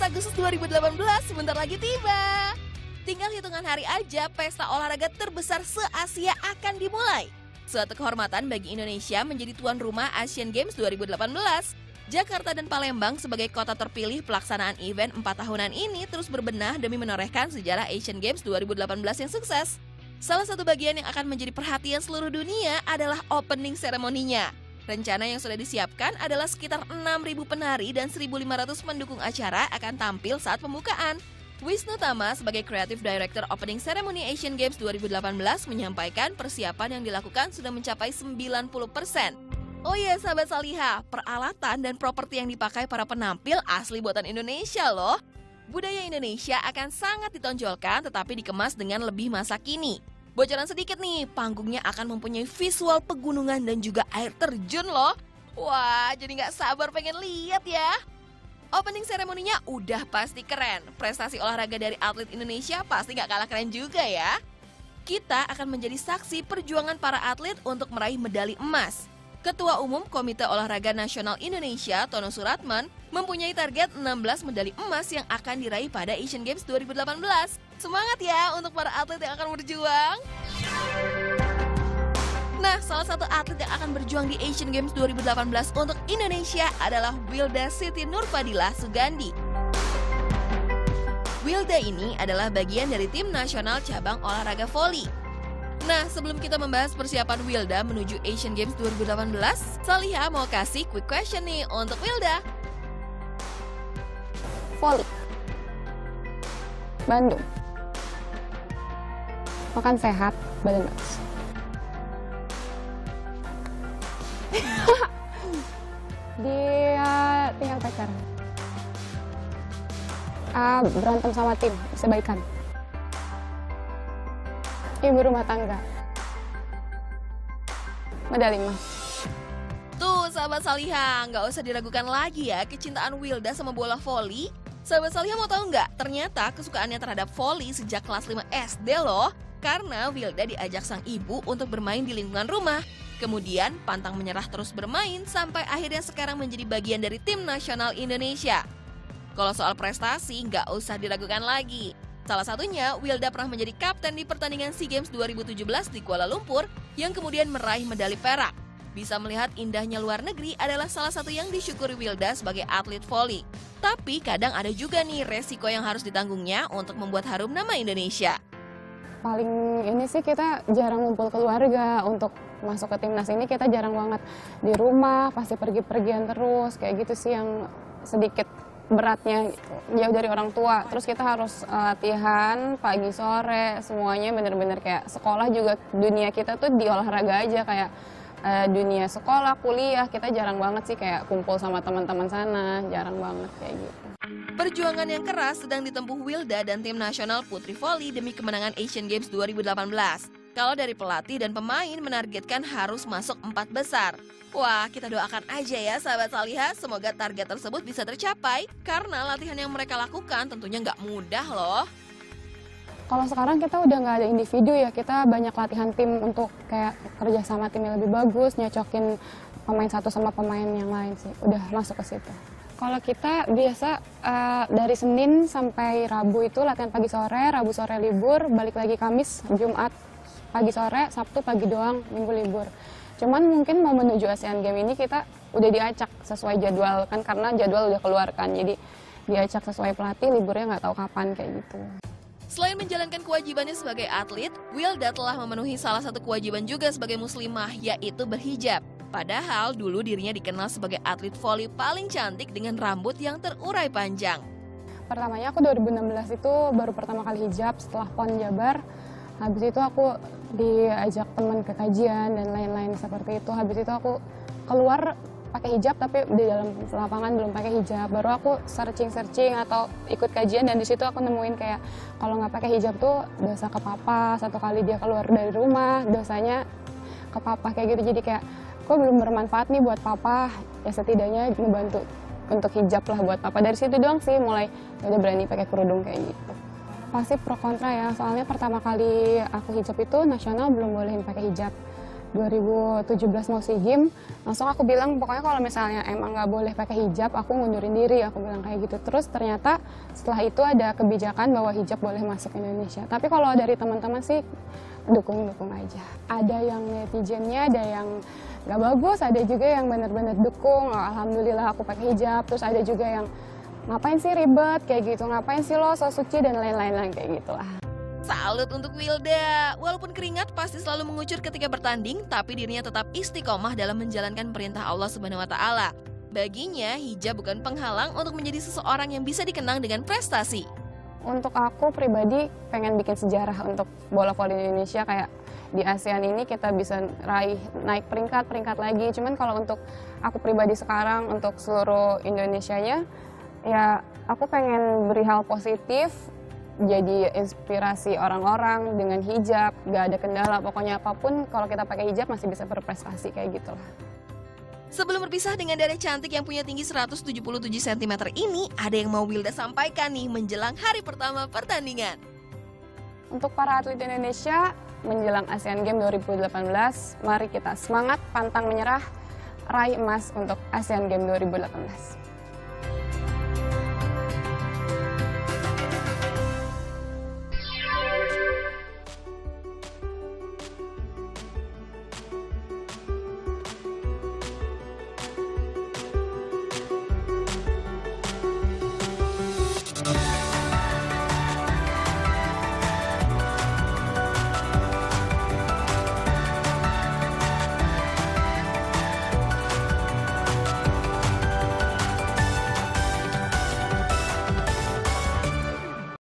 Agustus 2018 sebentar lagi tiba. Tinggal hitungan hari aja pesta olahraga terbesar se-Asia akan dimulai. Suatu kehormatan bagi Indonesia menjadi tuan rumah Asian Games 2018. Jakarta dan Palembang sebagai kota terpilih pelaksanaan event 4 tahunan ini terus berbenah demi menorehkan sejarah Asian Games 2018 yang sukses. Salah satu bagian yang akan menjadi perhatian seluruh dunia adalah opening seremoninya. Rencana yang sudah disiapkan adalah sekitar 6.000 penari dan 1.500 pendukung acara akan tampil saat pembukaan. Wisnu Tama sebagai Creative Director Opening Ceremony Asian Games 2018 menyampaikan persiapan yang dilakukan sudah mencapai 90%. Oh iya sahabat Saliha, peralatan dan properti yang dipakai para penampil asli buatan Indonesia loh. Budaya Indonesia akan sangat ditonjolkan tetapi dikemas dengan lebih masa kini. Bocoran sedikit nih, panggungnya akan mempunyai visual pegunungan dan juga air terjun loh. Wah, jadi nggak sabar pengen lihat ya. Opening seremoninya udah pasti keren. Prestasi olahraga dari atlet Indonesia pasti nggak kalah keren juga ya. Kita akan menjadi saksi perjuangan para atlet untuk meraih medali emas. Ketua Umum Komite Olahraga Nasional Indonesia, Tono Suratman, mempunyai target 16 medali emas yang akan diraih pada Asian Games 2018. Semangat ya untuk para atlet yang akan berjuang. Nah, salah satu atlet yang akan berjuang di Asian Games 2018 untuk Indonesia adalah Wilda Siti Nurfadilah Sugandi. Wilda ini adalah bagian dari tim nasional cabang olahraga voli. Nah, sebelum kita membahas persiapan Wilda menuju Asian Games 2018, Saliha mau kasih quick question nih untuk Wilda. Voli. Bandung. Makan sehat, badan bagus. Dia tinggal pacaran. Berantem sama tim, bisa baikan. Ibu rumah tangga. Medali emas. Tuh sahabat Saliha, nggak usah diragukan lagi ya kecintaan Wilda sama bola voli. Sahabat Saliha mau tahu nggak? Ternyata kesukaannya terhadap voli sejak kelas 5 SD loh. Karena Wilda diajak sang ibu untuk bermain di lingkungan rumah. Kemudian pantang menyerah terus bermain sampai akhirnya sekarang menjadi bagian dari tim nasional Indonesia. Kalau soal prestasi nggak usah diragukan lagi. Salah satunya, Wilda pernah menjadi kapten di pertandingan SEA Games 2017 di Kuala Lumpur yang kemudian meraih medali perak. Bisa melihat indahnya luar negeri adalah salah satu yang disyukuri Wilda sebagai atlet voli. Tapi kadang ada juga nih resiko yang harus ditanggungnya untuk membuat harum nama Indonesia. Paling ini sih kita jarang ngumpul keluarga. Untuk masuk ke timnas ini kita jarang banget di rumah, pasti pergi-pergian terus. Kayak gitu sih yang sedikit beratnya gitu. Jauh dari orang tua. Terus kita harus latihan pagi sore, semuanya bener-bener kayak sekolah juga. Dunia kita tuh di olahraga aja, kayak dunia sekolah, kuliah, kita jarang banget sih kayak kumpul sama teman-teman sana, jarang banget kayak gitu. Perjuangan yang keras sedang ditempuh Wilda dan tim nasional putri voli demi kemenangan Asian Games 2018. Kalau dari pelatih dan pemain menargetkan harus masuk 4 besar. Wah, kita doakan aja ya sahabat Saliha, semoga target tersebut bisa tercapai karena latihan yang mereka lakukan tentunya nggak mudah loh. Kalau sekarang kita udah nggak ada individu ya, kita banyak latihan tim untuk kayak kerja sama tim yang lebih bagus, nyocokin pemain satu sama pemain yang lain sih, udah masuk ke situ. Kalau kita biasa dari Senin sampai Rabu itu latihan pagi sore, Rabu sore libur, balik lagi Kamis, Jumat pagi sore, Sabtu pagi doang, Minggu libur. Cuman mungkin mau menuju Asian Games ini kita udah diacak sesuai jadwal kan, karena jadwal udah keluar kan, jadi diacak sesuai pelatih, liburnya nggak tahu kapan kayak gitu. Selain menjalankan kewajibannya sebagai atlet, Wilda telah memenuhi salah satu kewajiban juga sebagai muslimah, yaitu berhijab. Padahal dulu dirinya dikenal sebagai atlet voli paling cantik dengan rambut yang terurai panjang. Pertamanya aku 2016 itu baru pertama kali hijab setelah PON Jabar. Habis itu aku diajak teman ke kajian dan lain-lain seperti itu. Habis itu aku keluar pakai hijab tapi di dalam lapangan belum pakai hijab. Baru aku searching atau ikut kajian dan di situ aku nemuin kayak kalau nggak pakai hijab tuh dosa ke papa. Satu kali dia keluar dari rumah dosanya ke papa kayak gitu. Jadi kayak kok belum bermanfaat nih buat papa, ya setidaknya ngebantu untuk hijab lah buat papa. Dari situ doang sih mulai udah berani pakai kerudung kayak gitu. Pasti pro kontra ya, soalnya pertama kali aku hijab itu nasional belum bolehin pakai hijab. 2017 mau SEA Games, langsung aku bilang pokoknya kalau misalnya emang nggak boleh pakai hijab, aku ngundurin diri, aku bilang kayak gitu. Terus ternyata setelah itu ada kebijakan bahwa hijab boleh masuk Indonesia. Tapi kalau dari teman-teman sih dukung-dukung aja. Ada yang netizennya, ada yang nggak bagus, ada juga yang benar-benar dukung. Oh, alhamdulillah aku pakai hijab. Terus ada juga yang ngapain sih ribet kayak gitu, ngapain sih lo so suci dan lain-lain kayak gitulah. Salut untuk Wilda. Walaupun keringat pasti selalu mengucur ketika bertanding, tapi dirinya tetap istiqomah dalam menjalankan perintah Allah Subhanahu wa taala. Baginya, hijab bukan penghalang untuk menjadi seseorang yang bisa dikenang dengan prestasi. Untuk aku pribadi pengen bikin sejarah untuk bola voli Indonesia, kayak di ASEAN ini kita bisa naik peringkat lagi. Cuman kalau untuk aku pribadi sekarang, untuk seluruh Indonesianya, ya aku pengen beri hal positif, jadi inspirasi orang-orang dengan hijab, gak ada kendala, pokoknya apapun kalau kita pakai hijab masih bisa berprestasi kayak gitulah. Sebelum berpisah dengan dada cantik yang punya tinggi 177 cm ini, ada yang mau Wilda sampaikan nih menjelang hari pertama pertandingan. Untuk para atlet Indonesia menjelang Asian Games 2018, mari kita semangat, pantang menyerah, raih emas untuk Asian Games 2018.